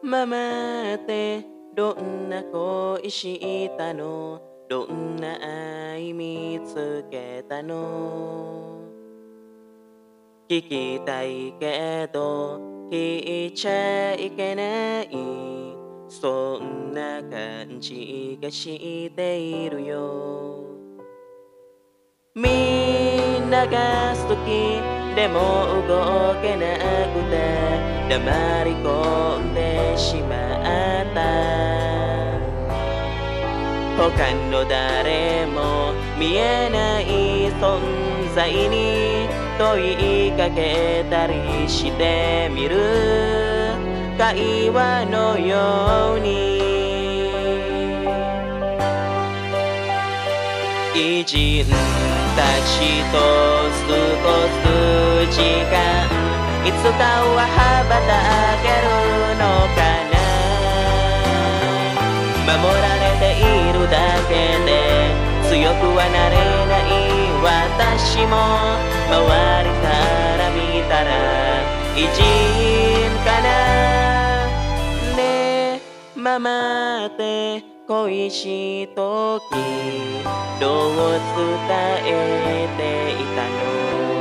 ママってどんな恋したの？どんな愛見つけたの？聞きたいけど聞いちゃいけない、そんな感じがしているよ。みんなが好きでも動けなくて黙り込んでしまった。他の誰も見えない存在に問いかけたりしてみる。会話のように偉人たちと過ごす時間、いつかは羽ばたけるのかな。守られているだけで強くはなれない私も、周りから見たら偉人かな。ねえママって恋しときどう伝えていたの？